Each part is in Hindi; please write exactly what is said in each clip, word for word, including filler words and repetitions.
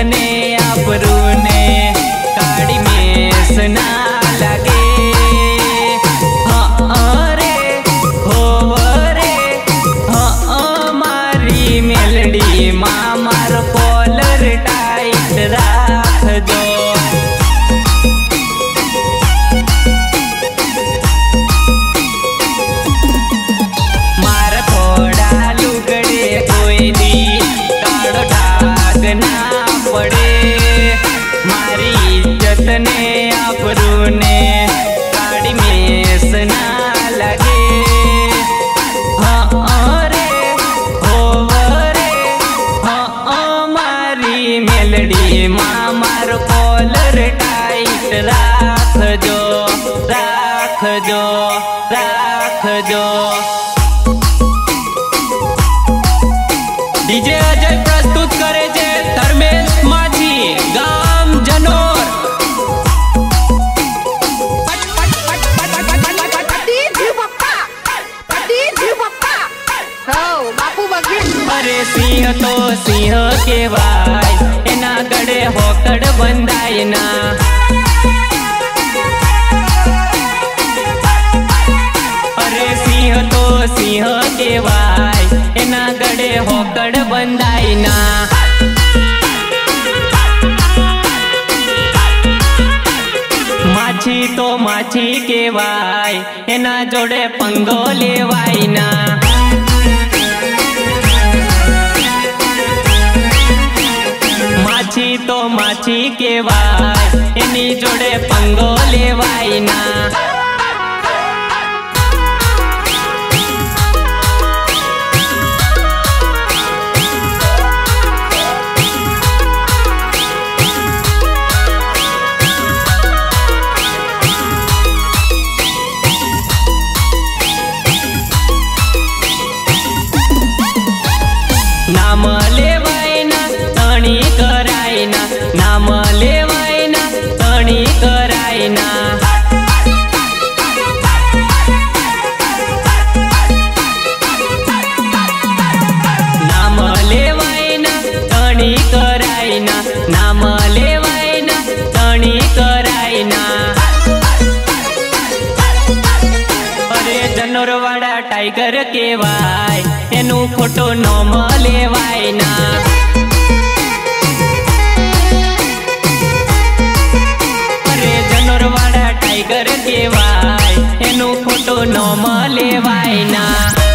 ने आपरू ने काड़ी में सना लगे। हाँ रे हो रे हाँ मारी मेलडी माँ मार कॉलर टाइट राख दो। मार थोड़ा लुगड़े कोई दी काड़ो ढाक ना पड़े। मारी इज्जत ने आपरू ने काड़ी में सना लगे। हाँ रे हो रे हाँ मारी मेलडी माँ मार कॉलर टाइट राख जो राख जो राख जो। डीजे अजय प्रस्तुत करे छे धर्मेश माझी गाम जनोर। अरे सिंह तो सिंह केवाय एना गड़े होकड़ बंधाय ना। अरे सिंह तो सिंह केवाय एना गड़े होकड़ बंधाय ना। माछी तो माछी केवाय एना जोड़े पंगो लेवाय ना। माछी तो माछी केवाय एनी जोड़े पंगो लेवाय ना। नाम लेवाय ना तणी कराय ना। नाम लेवाय ना तणी कराय ना। नाम लेवाय ना तणी कराय ना। नाम लेवाय ना तणी कराय ना। अरे जनोरवाड़ा टाइगर केवाय एनु खोटो नाम लेवाय ना। अरे जनोरवाड़ा टाइगर केवाय एनु खोटो नाम लेवाय ना।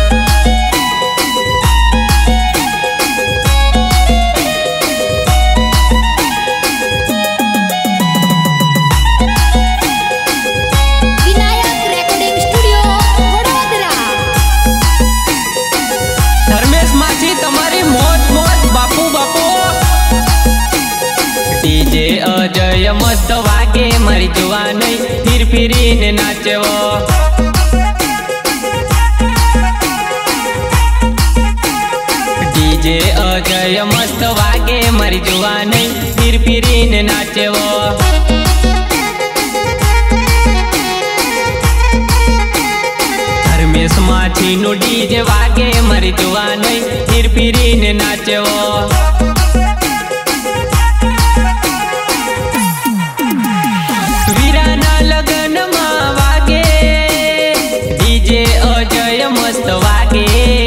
डीजे अजय मस्त वागे मारी जुआ नहीं फिर फिरी ने नाचवो। डीजे अजय मस्त वागे मारी जुआ नहीं फिर फिरी ने नाचवो। धर्मेश माछी नु डीजे वागे मारी जुआ नहीं फिर फिरी ने नाचवो। डीजे अजय मस्त वागे।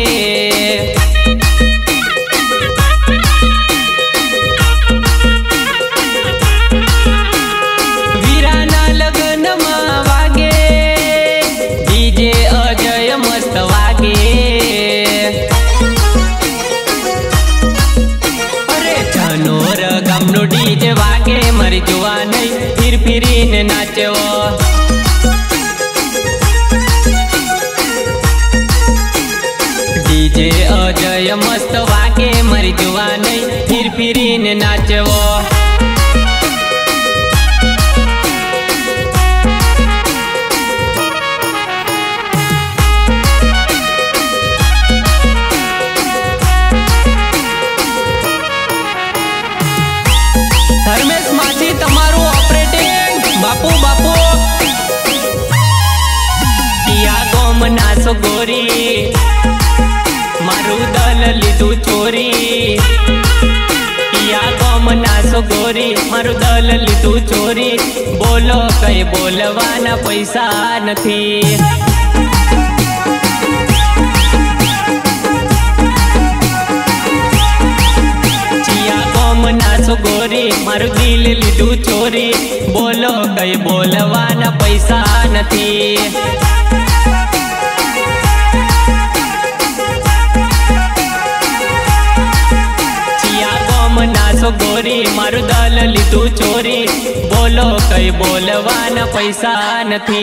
वीराना लगन में वागे डीजे अजय मस्त वागे। अरे जनोर गामनो डीजे वागे मारी जुआ नहीं फिर फिरी ने नाचवो। डीजे अजय मस्त वागे मारी जुआ नहीं फिर फिरी ने नाचवो। धर्मेश माझी तमारू ऑपरेटिंग बापू बापू। किया गोम नासो गोरी मारू दल लीधु चोरी। किया गोम गोमना सो गोरी मारू दल लीधु चोरी। बोलो कई बोलवाना पैसा नथी। चिया गोमना सो गोरी मारू दिल लीधु चोरी। बोलो कई बोलवाना पैसा नथी। सो गोरी मारू दल लीधु चोरी। बोलो कई बोलवाना पैसा नथी।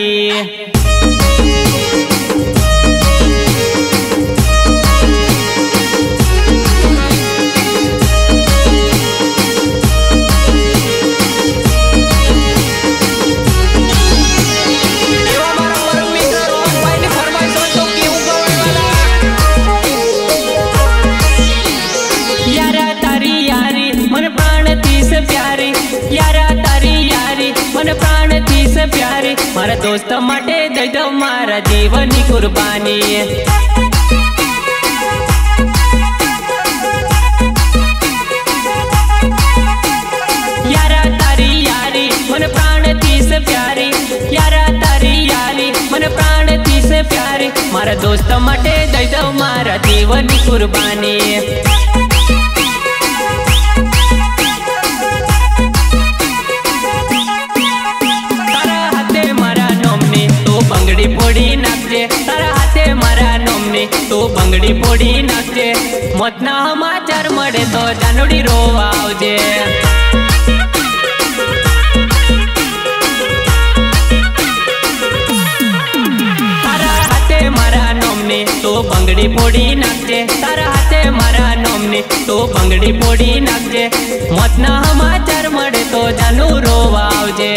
प्यारी मारा दोस्त माटे दे दो मारा जीवनी कुर्बानी। यारा तारी यारी मन प्राण थी से प्यारी। यारा तारी यारी मन प्राण थी से प्यारी मारा दोस्त माटे दे दो मारा जीवनी कुर्बानी। बंगड़ी फोड़ी नाचजे तारा हाथे मारा नोमनी तू बंगड़ी फोड़ी नाचजे। मत ना समाचार मळे तो जानोड़ी रोवा आवजे। तारा हाथे मारा नोमनी तू बंगड़ी फोड़ी नाचजे। तारा हाथे मारा नोमनी तू बंगड़ी फोड़ी नाचजे। मत ना समाचार मळे तो जानू रोवा आवजे।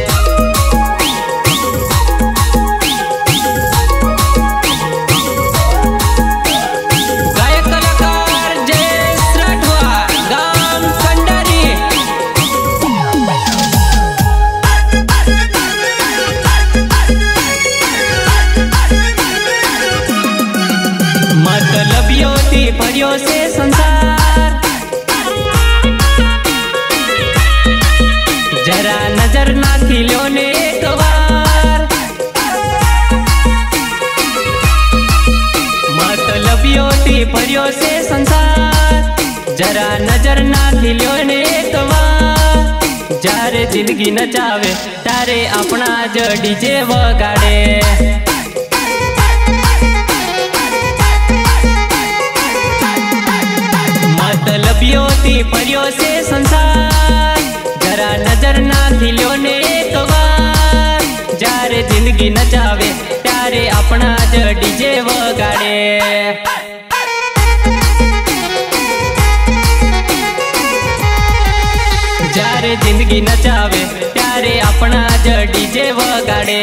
पर्यो से संसार जरा नजर नाखी लो ने एक बार। मतलबियों थी पर्यो से संसार जरा नजर नाखी लो ने एक बार। जारे जिंदगी नचावे तारे अपना ज डीजे वगाड़े। मतलबियों थी पर्यो से संसार जरा नजर नाखी लो ने एक बार। जारे जिंदगी नचावे त्यारे अपना ज डीजे वगाड़े। जारे जिंदगी नचावे त्यारे अपना ज डीजे वगाड़े।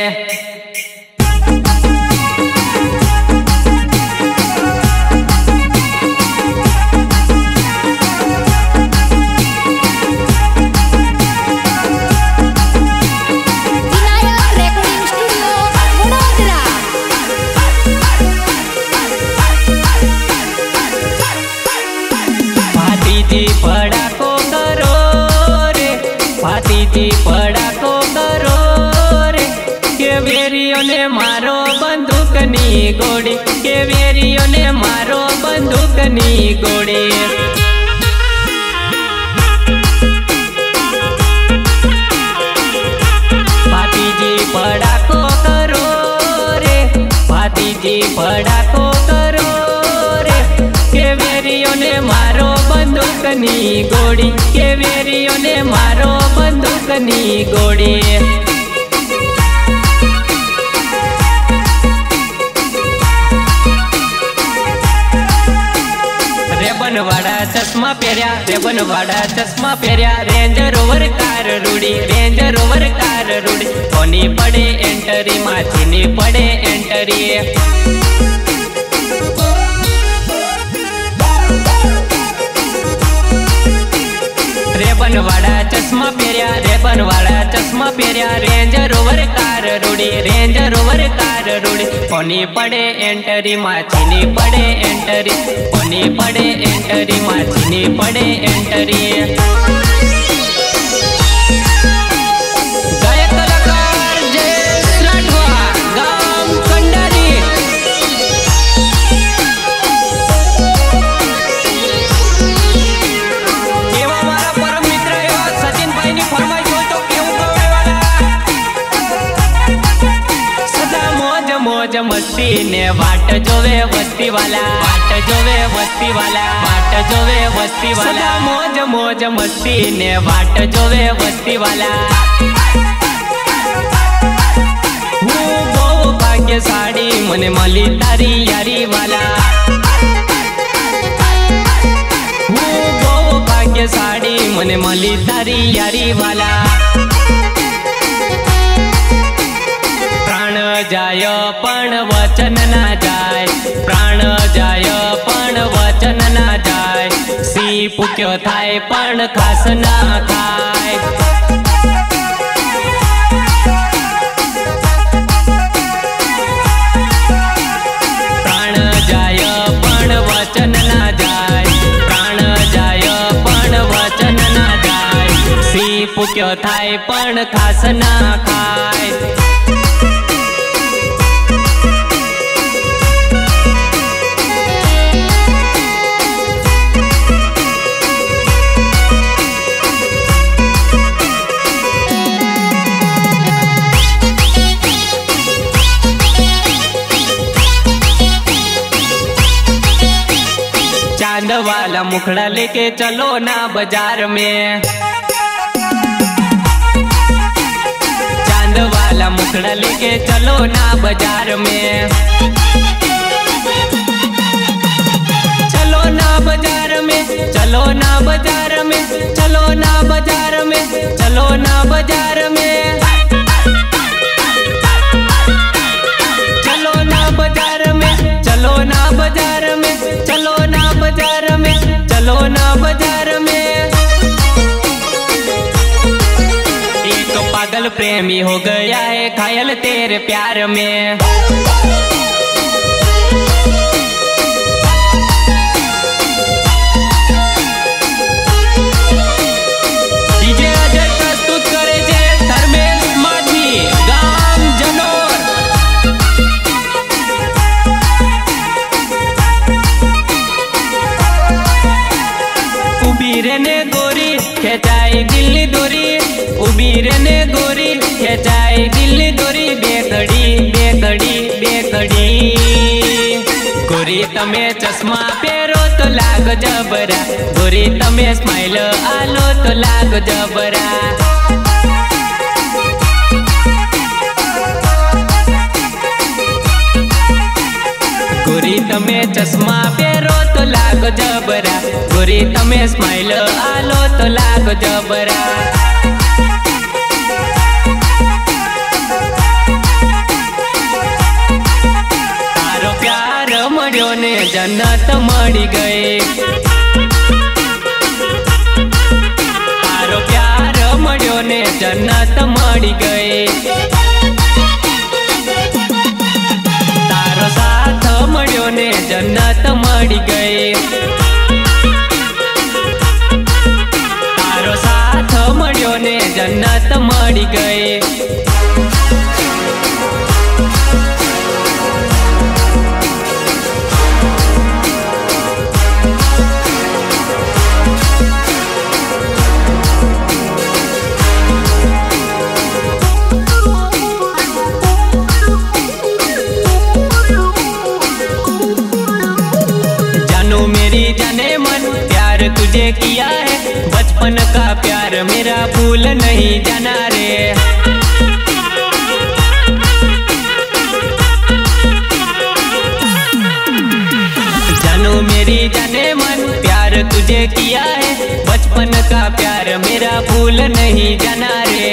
पड़ाको करो रे फातीजी पड़ाको करो रे। के वेरियो ने मारो बंदूक नी गोड़ी। के वेरियो ने मारो बंदूक नी गोड़ी। फातीजी पड़ाको करो रे फातीजी पड़ाको करो रे। के वेरियो ने मारो बंदूक नी गोड़ी। के वेरियो ने मारो बंदूक नी गोड़ी। रेबन वाड़ा चश्मा पेरिया रेबन वाड़ा चश्मा पेरिया। रेंज रोवर कार रूड़ी रेंज रोवर कार रूड़ी। कोनी पड़े एंटरी माचीनी पड़े एंटरी। रेबन वाड़ा चश्मा पेरिया रेबन वाड़ा चश्मा पेरिया रेंज रोवर कार रूड़ी रेंज रोवर कार रूड़ी कोनी पड़े एंटरी माचीनी पड़े एंटरी कोनी पड़े एंटरी माचीनी पड़े एंटरी मस्ती ने वाट जोवे वस्ती वाला वाट जोवे वस्ती वाला वाट जोवे वस्ती वाला मौज मौज मस्ती ने वाट जोवे वस्ती वाला हूँ बहु भाग्यशाली मने मली तारी यारी वाला हूँ बहु भाग्यशाली मने मली तारी यारी वाला जाय पण वचन ना जाय प्राण जाय पण वचन ना जाय सी पुक्यो थाय पण खास ना खाय प्राण जाय पण वचन ना जाय प्राण जाय पण वचन ना जाय सी पुक्यो थाय पण खास ना खाय चांद वाला मुखड़ा लेके चलो ना बाजार में चांद वाला मुखड़ा लेके चलो ना बाजार में चलो ना बाजार में चलो ना बाजार में चलो ना बाजार में चलो ना बाजार में चलो ना बाजार में चलो ना बाजार में चलो ना बाजार में चलो ना बाजार में एक पागल प्रेमी हो गया है घायल तेरे प्यार में डीजे अजय प्रस्तुत करे छे धर्मेश माझी गाम जनोर उबी रहने गोरी खेचाई दिल्ली दोरी उबी रहने गोरी खेचाई दिल्ली दोरी बेकड़ी बेकड़ी बेकड़ी गोरी तमे चश्मा पेरो तो लाग जबरा गोरी तमे स्माइल आलो तो लाग जबरा गोरी तमे चश्मा पेरो तो लाग जबरा गोरी तमे स्माइल आलो तो लाग जबरा तारो प्यार मळ्यो ने जन्नत मळी गई तारो प्यार मळ्यो ने जन्नत मळी गई तारो साथ मळ्यो ने जन्नत मळी गई तारो साथ मळ्यो ने जन्नत मळी गई तुझे किया है बचपन का प्यार मेरा भूल नहीं जाना रे जानू मेरी जाने मन प्यार तुझे किया है बचपन का प्यार मेरा भूल नहीं जाना रे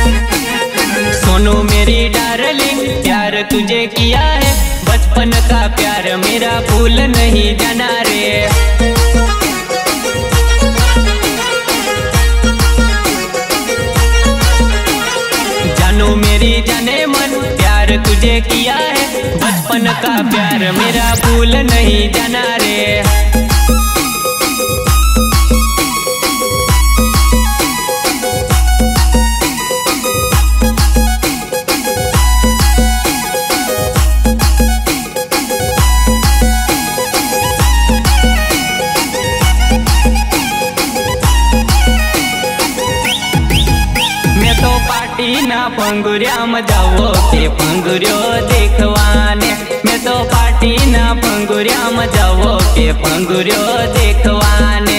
सोनू मेरी डार्लिंग प्यार तुझे किया है बचपन का प्यार मेरा भूल नहीं जाना रे। जानू मेरी जाने मन प्यार तुझे किया है, बचपन का प्यार मेरा भूल नहीं जाना रे। ना पंगुरिया में जाओ के पंगुरियो देखवाने, मैं तो पार्टी ना पंगुरिया में जाओ के पंगुरियो देखवाने।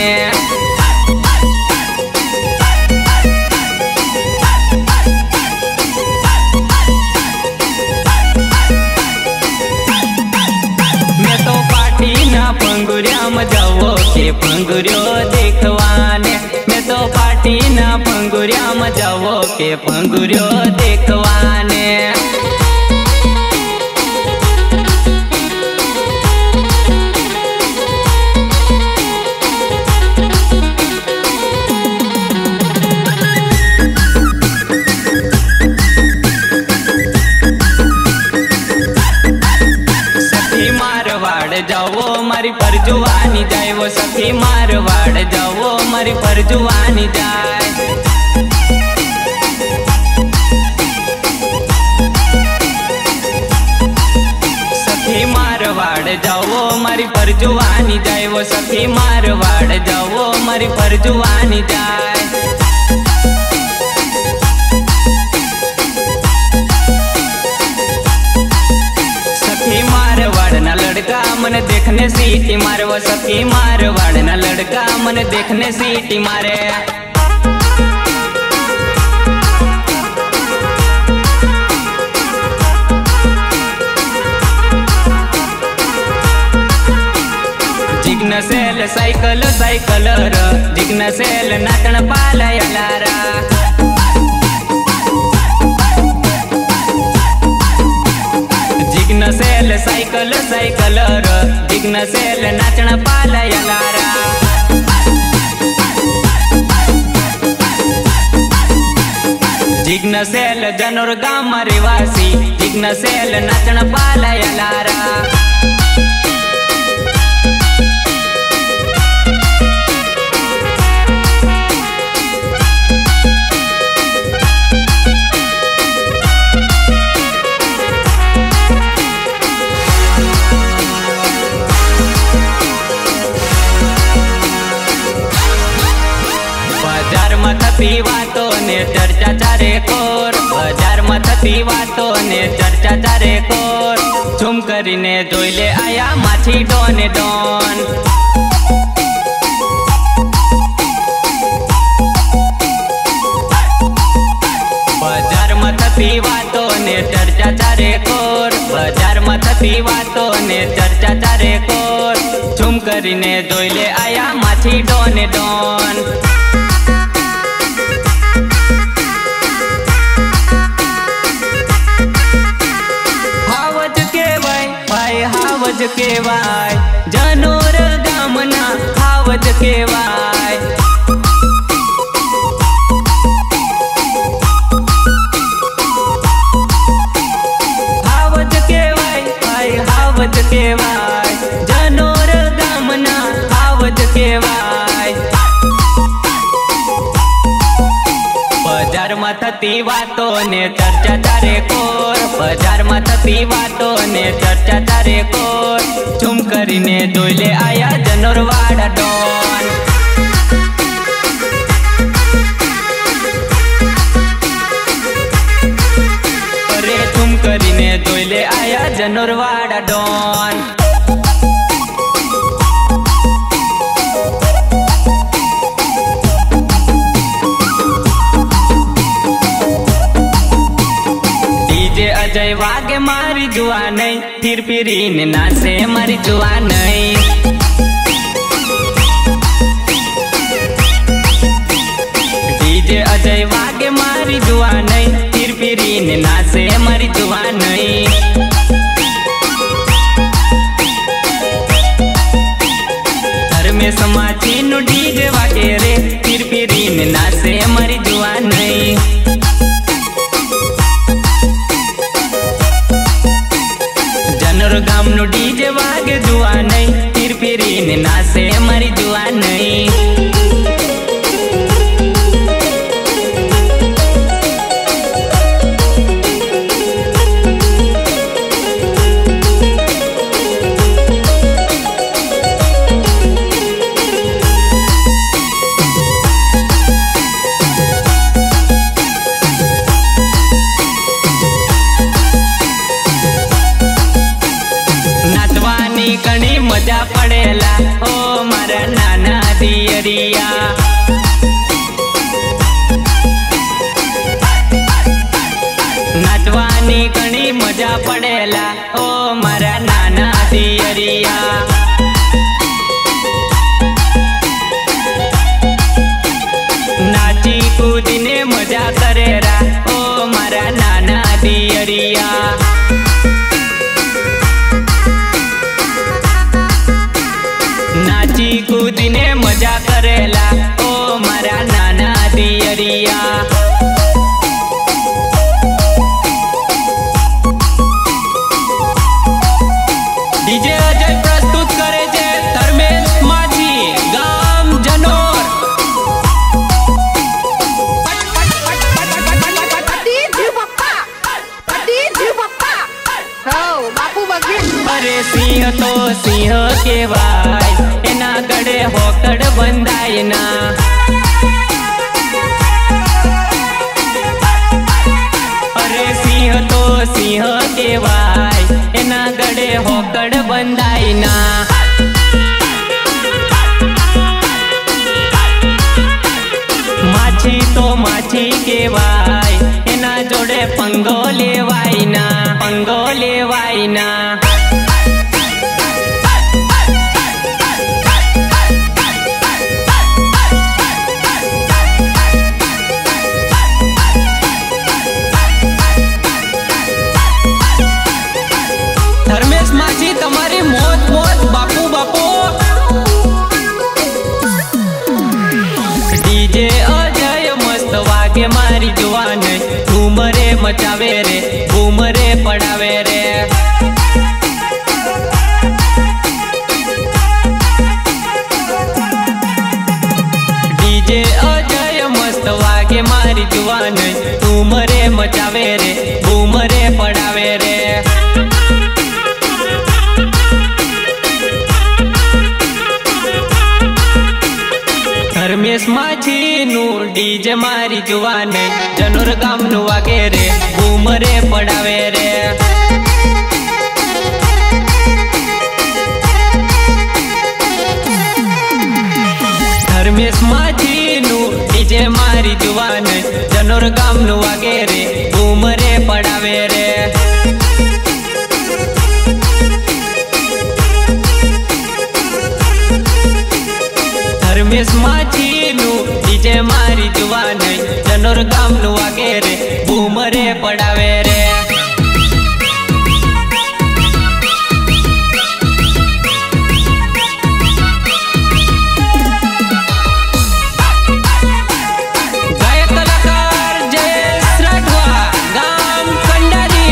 मैं तो पार्टी ना पंगुरिया में जाओ के पंगुरियो देखवाने, मैं तो पार्टी ना पंगुरिया में जाओ के पंगुरियो देखवाने। सखी मारवाड़ जाओ मारी परजुआनी जाए, वो सखी मारवाड़ जाओ मारी परजुआनी जाए। सखी मारवाड़ जाओ मारी परजुआनी जाए, वो सखी मारवाड़ जाओ मारी परजुआनी जाए। सखी मारवाड़ ना लड़का मन देखने सीटी मारे, वो सखी मारवाड़ ना लड़का मन देखने सीटी मारे। जिग्न सेल साइकल साइकलर, जिग्न सेल नाचण पालयलारा। जिग्न सेल साइकल साइकलर, जिग्न सेल नाचण पालयलारा। जिग्न सेल जनोर गाम रिवासी, जिग्न सेल नाचण पालयलारा। बजार में थती वातो ने चर्चा चारे कोर, बजार में थती वातो ने चर्चा चारे कोर। झूम करीने जोई ले आया माछी डोने डोन। बजार में थती वातो ने चर्चा चारे कोर, बजार में थती वातो ने चर्चा चारे कोर। झूम करीने जोई ले आया माछी डोने डोन। हावज केवाय जनोर गामना हावज केवाय। हावज केवाय हाय हावज केवाय जनोर गामना हावज केवाय। बजार में थती वातो ने चर्चा चारे कोर, बजार में थती वातो ने चर्चा चारे कोर। झूम करीने जोई ले आया जनोर वाड़ा डोन। अरे झूम करीने जोई ले आया जनोर वाड़ा डोन। अजय वागे मारी जुआ नहीं, फिर फिरीन नाचे मारी जुआ नहीं। डीजे अजय वागे मारी जुआ नहीं, फिर फिरीन नाचे मारी जुआ नहीं। धर्मेश माछी नु डीजे वागे रे फिर फिरीन नाचे मारी जुआन नहीं। जनर गाम नु डीजे वागे जुआन नहीं फिर फिरीन नाचे मारी जुआन नहीं। कणी मजा पड़ेला ओ मारा नाना दियरिया। नाचवानी कणी मजा पड़ेला ओ मारा नाना दियरिया। नाची कूदीने मजा करेरा ओ मारा नाना दियरिया। नाची कूदीने मजा करेला ओ मारा नाना दियरिया। डीजे अजय प्रस्तुत करे जे धर्मेश माछी गाम जनोर। अरे सिंह तो सिंह केवाय एना गड़े होकड़ बंधाय ना। अरे सिंह तो सिंह केवाय एना गड़े होकड़ बंधाय ना। माछी तो माछी केवाय एना जोड़े पंगो लेवाय ना पंगो लेवाय ना। धर्मेश माछी तुम्हारी मौत मौत बापू बापू। डीजे अजय मस्त वागे मारी जुआन घूमरे मचावे रे घूमरे पड़ावे रे। डीजे अजय मस्त वागे मारी जुआन घूमरे मचावे रे घूमरे पड़ावे रे। धर्मेश माछी नु डीजे मारी जुआन जनोर गाम नु वागे रे घूमरे पड़ावे रे। धर्मेश माछी नु डीजे मारी जुआन जनोर गाम नु वागे रे घूमरे पड़ावे रे। धर्मेश माछी नु डीजे मारी जुआन जनोर गाम नु वागे रे घूमरे पड़ावे रे। गायक कलाकार जयेश राठवा गाम कंडारी।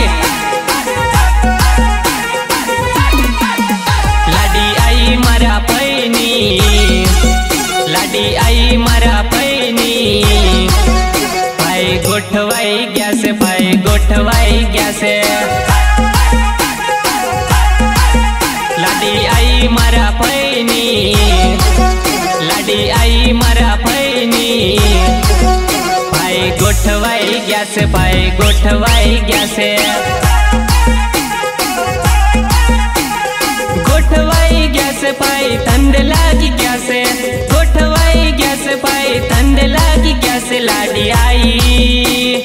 लाडी आई मारा पैनी लाडी आई मारा पैनी। भाई गोठवाई गया से भाई गोठवाई गया से। लाडी आई मारा पैनी लाडी आई मारा पैनी। भाई गोठवाई गया से भाई गोठवाई गया से। गोठवाई गया से भाई तंद लागी गया से। गोठवाई गया से भाई तंद लागी गया से। लाडी आई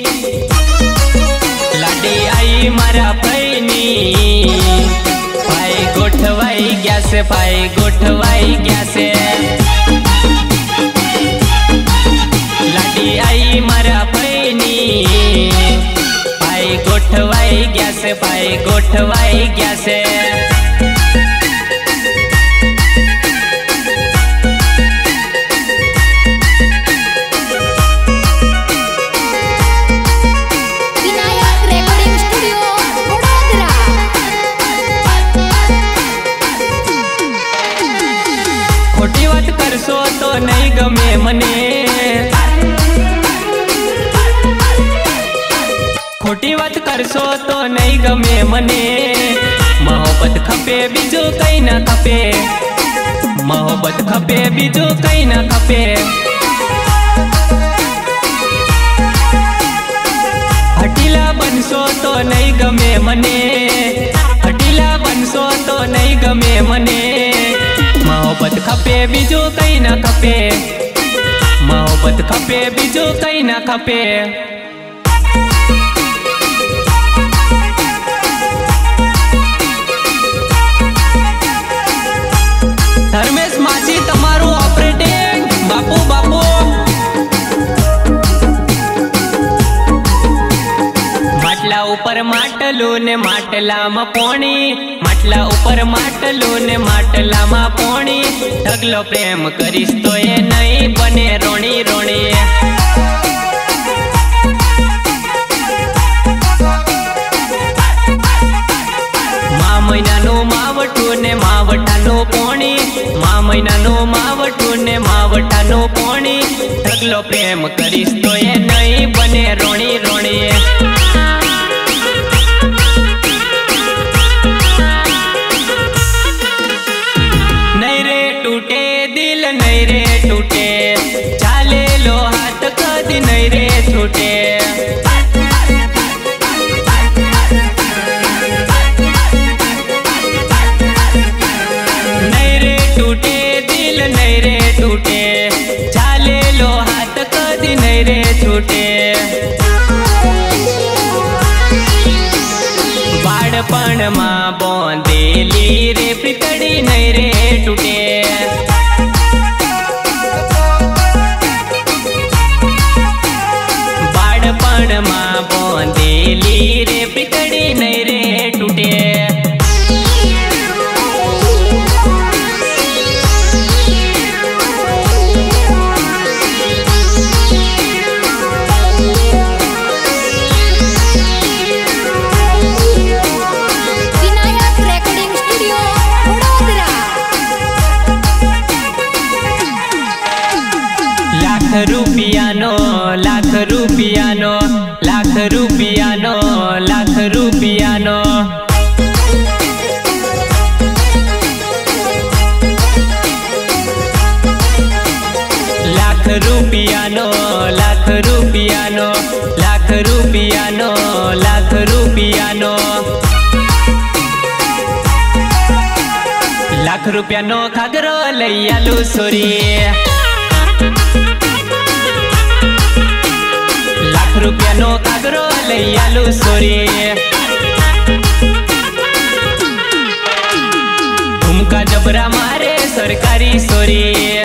लाडी आई मारा पैनी। भाई गोठवाई गया से भाई गोठवाई गया से। लाडी आई मारा पैनी। भाई गोठवाई गया से भाई गोठवाई गया से। खोटी बात करशो तो नहीं गमे मने, खोटी बात करशो तो नहीं गमे मने। मोहब्बत खपे बीजो कई ना खपे, मोहब्बत खपे बीजो कई ना खपे। हटीला बनशो तो नहीं गमे मने, हटीला बनशो तो नहीं गमे मने। मोहब्बत खपे बीजो कई ना खपे, मोहब्बत खपे बीजो कई ना खपे। धर्मेश माछी तमारू ऑपरेटिंग बापू बापू। માટલા ઉપર માટલું ને માટલામાં પોણી, માટલા ઉપર માટલું ને માટલામાં પોણી। ઢગલો પ્રેમ કરીશ તો એ નહીં બને રોણી રોણી। મા મહિનાનું માવઠું ને માવઠાનું પોણી, મા મહિનાનું માવઠું ને માવઠાનું પોણી। ઢગલો પ્રેમ કરીશ તો એ નહીં બને રોણી રોણી। नहीं रे टूटे चाले लो हाथ कदी नहीं रे छूटे। नहीं रे टूटे दिल नहीं रे टूटे, चाले लो हाथ कदी नहीं रे छूटे। बाळपण मां बोंदेली रे प्रीतड़ी नहीं रे टूटे। मां बोंदेली रे प्रीतड़ी नहीं रे टूटे। Vinayak recording studio Vadodara. लाख रुपया नो लाख रुपया नो लाख रुपया नो लाख रुपया नो। लाख रुपया नो लाख रुपया नो लाख रुपया नो लाख रुपया नो। लाख रुपया नो खागरो लई आलू सोरी। लाख रुपया नो कागरो लई आलू सोरी। झुमका जबरा मारे सरकारी सोरी।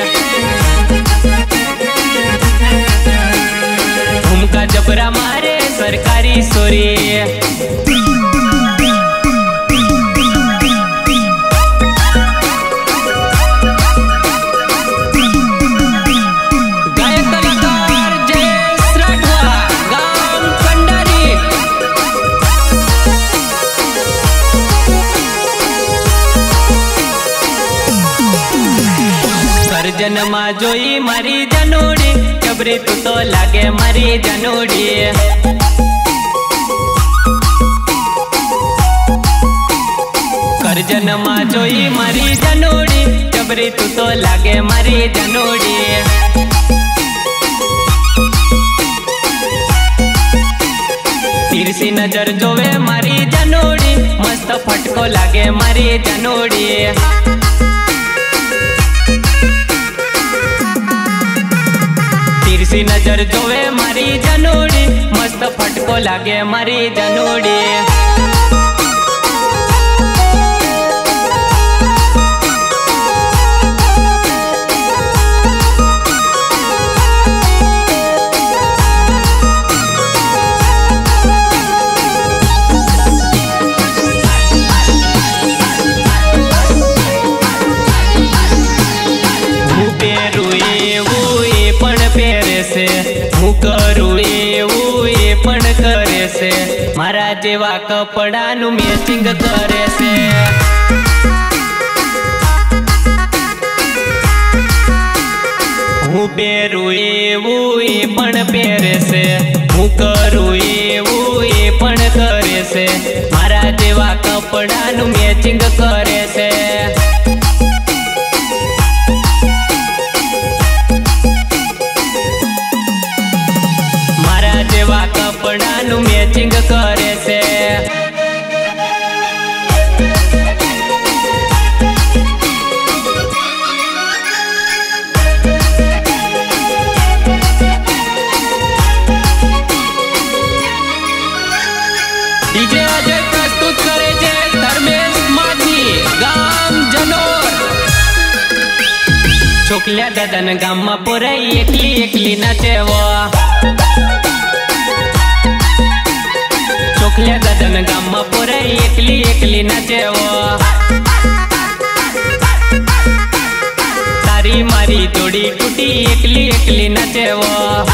झुमका जबरा मारे सरकारी सोरी। जन्मा जोई मारी जनोड़ी, जबरी तू तो लागे मारी जनोड़ी। कर जन्मा जोई मारी जनोड़ी, जबरी तू तो लागे मारी जनोड़ी। तिरसी नजर जोवे मारी जनोड़ी, मस्त फटको लागे मारी जनोड़ी। तिरसी नजर जोवे मारी जनोड़ी, मस्त फटको लागे मारी जनोड़ी। मारा जेवा कपड़ानु मैचिंग करे से। પહેરું એવું એ પણ પહેરે છે, હું કરું એવું એ પણ કરે છે, મારા જેવા કપડાનું મેચિંગ કરે છે. મારા જેવા કપડાનું મેચિંગ કરે છે. ડીજે અજય પ્રસ્તુત કરે છે ધર્મેશ માજી, ગામ જનોર. છોકલિયા દાદાના ગામમાં પોરાઈ એકલી એકલી નાચેવો. છોકલિયા દાદાના ગામમાં પોરાઈ એકલી એકલી નાચેવો. તારી મારી જોડી તૂટી એકલી એકલી નાચેવો.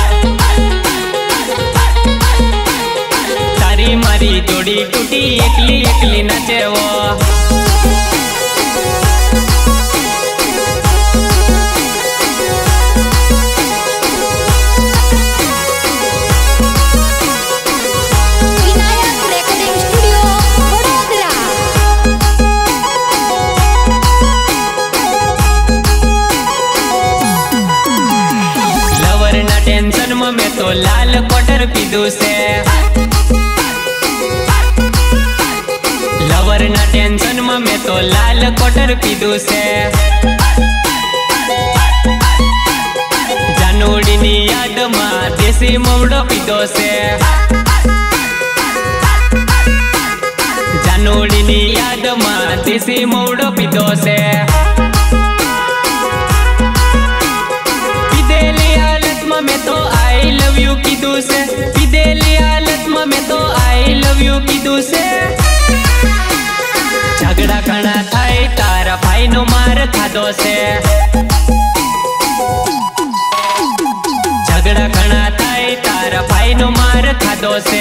મારી જોડી તૂટી એકલી એકલી નાચેવો. Vinayak recording studio Vadodara. લવરના ટેન્શનમાં મેં તો લાલ કોટર પીધું છે. લવરના ટેન્શનમાં મેં તો લાલ કોટર પીધું છે. જાનુડીની યાદમાં દેશી મવડો પીધો છે. જાનુડીની યાદમાં દેશી મવડો પીધો છે. પીધેલી હાલતમાં મેં તો આઈ લવ યુ કીધું છે. પીધેલી હાલતમાં મેં તો આઈ લવ યુ કીધું છે. ઝઘડા ઘણા થાય તારા ભાઈનો માર ખાધો છે. ઝઘડા ઘણા થાય તારા ભાઈનો માર ખાધો છે.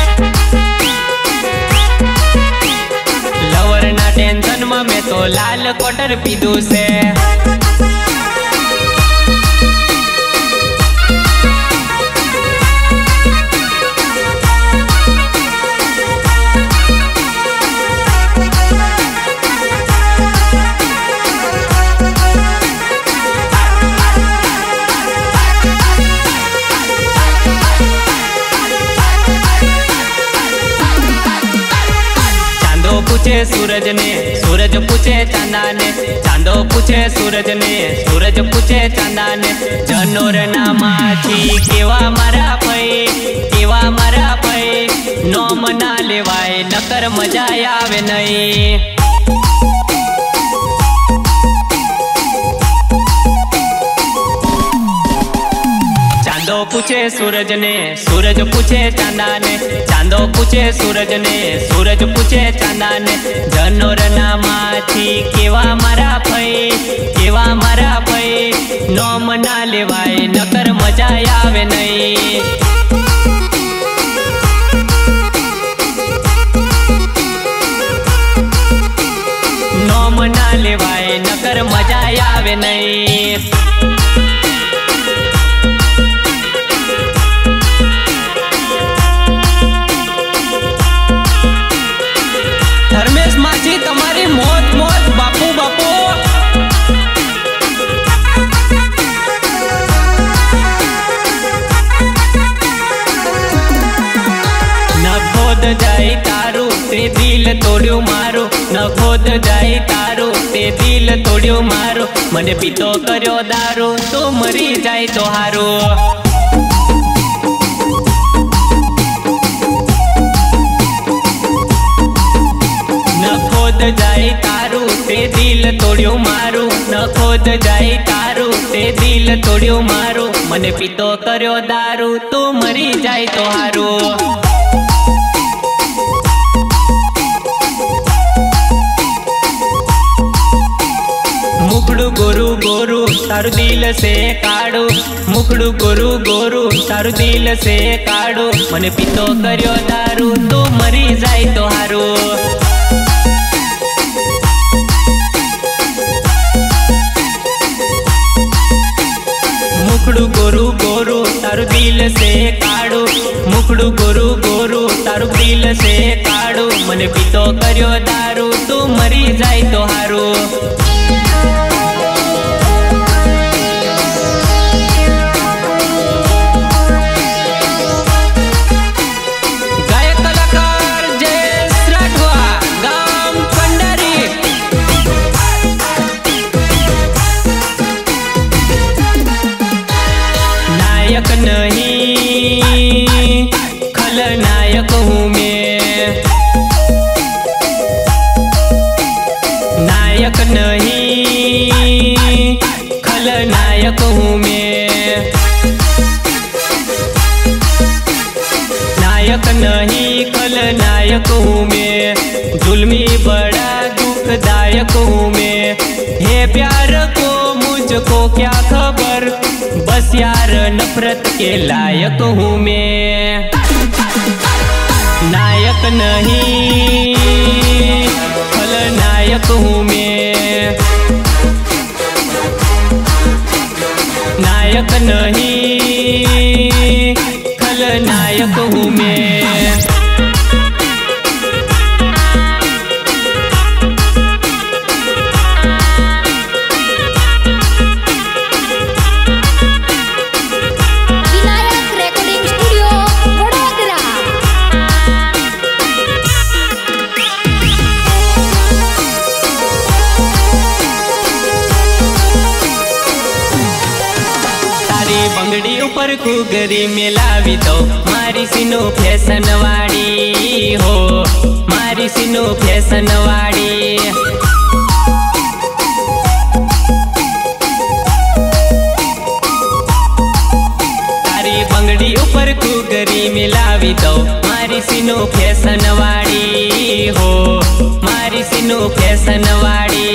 લવરના ટેન્શનમાં મેં તો લાલ કોટર પીધું છે. पूछे सूरज ने, सूरज पूछे चांदा ने. चांदो पूछे सूरज ने, सूरज पूछे चांदा ने. जनोर ना माथी केवा मारा भाई, केवा मारा भाई. नोम ना लेवाय नकर मजा आवे नहीं. चांदो पूछे सूरज ने, सूरज पूछे चांदा ने. चांदो पूछे सूरज ने, सूरज पूछे चांदा ने. जनोर ना माथी केवा मारा भाई, केवा मारा भाई. नोम ना लेवाय नकर मजा आवे नहीं. नोम ना लेवाय नकर मजा आवे नहीं. ધર્મેશ માજી તમારી મોત મોત બાપુ બાપુ. નખોદ જાય તારું તે દિલ તોડ્યું મારું. નખોદ જાય તારું તે દિલ તોડ્યું મારું. મને પીતો કર્યો દારૂ તો મરી જાય તો હારું. નખોદ જાય તારું તે દિલ તોડ્યું મારું. નખોદ જાય તારું તે દિલ તોડ્યું મારું. મને પીતો કર્યો દારૂ તો મરી જાય તો હારું. મુખડું ગોરું ગોરું તારું દિલ છે કાળું. મુખડું ગોરું ગોરું તારું દિલ છે કાળું. મને પીતો કર્યો દારૂ તો મરી જાય તો હારું. मुखड़ू गोरू गोरू तारू दिल से काड़ू, मुखड़ू गोरू गोरू तारू दिल से काड़ू। मने पीतो कर्यो दारू तू मरी जाय तो हारू। नायक नहीं खलनायक हूँ मैं, नायक नहीं खलनायक हूँ मैं, नायक नहीं खलनायक हूँ मैं। जुल्मी बड़ा दुखदायक हूँ मैं, हे प्यार को मुझको क्या खबर, बस यार नफरत के लायक हूँ मैं। नायक नहीं खलनायक हूँ मैं, नायक नहीं खलनायक हूँ मैं। बंगड़ी ऊपर घूघरी मिलावी दो मारी सीनो फैशन वाड़ी हो, मारी सीनो फैशन वाड़ी। तारी बंगड़ी ऊपर घूघरी मिलावी दो मारी सीनो फैशन वाड़ी हो, मारी सीनो फैशन वाड़ी।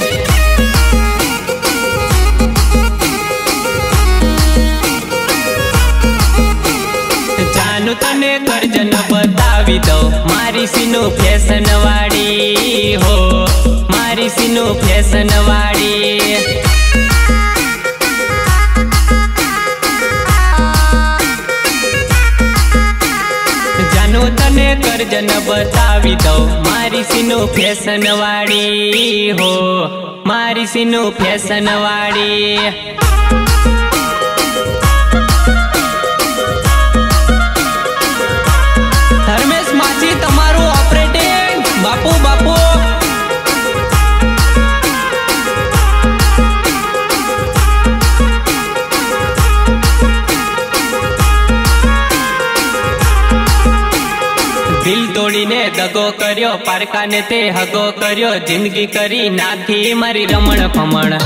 तने करजन बतावी दो मारी सीनो फैशन वाड़ी हो, मारी सीनो फैशन वाड़ी। जानो तने करजन बतावी दो मारी सीनो फैशन वाड़ी हो, मारी सीनो फैशन वाड़ी। बापू बापू दिल तोड़ी ने दगो कर्यो पारका ने ते हगो कर्यो, जिंदगी करी नाखी मारी रमण फमण।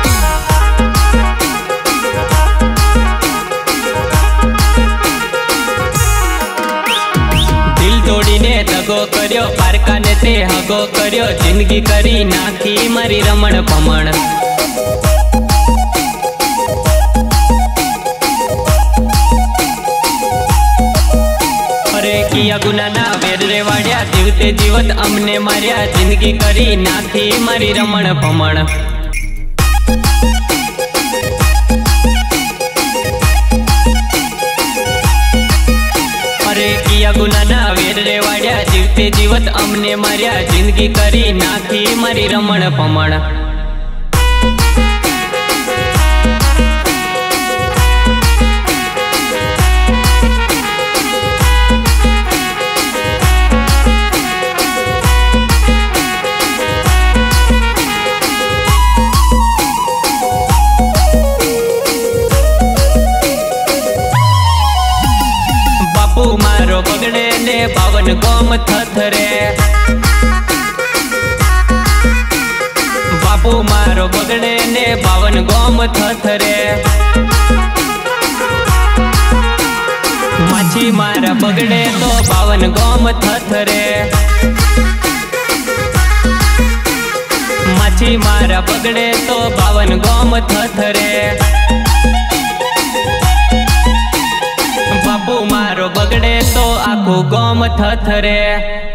तोड़ीने दगो कर्यो पारका ने ते हगो कर्यो, जिंदगी करी नाखी मारी रमण फमण। अरे किया गुना ना वेर रे वाड्या, जीवते जीवत अमने मार्या, जिंदगी करी नाखी मारी रमण फमण। किया गुना ना वेर रे वाड्या, जीवते जीवत अमने मार्या, जिंदगी करी नाखी मारी रमण फमण। मारो बगड़े ने बावन गोम थथरे, बापू मारो बगड़े ने बावन गोम थथरे। माछी मारा बगड़े तो बावन गोम थथरे, माछी मारा बगड़े तो बावन गोम थथरे। बापू मारो बगड़े तो आखू गोम थथरे।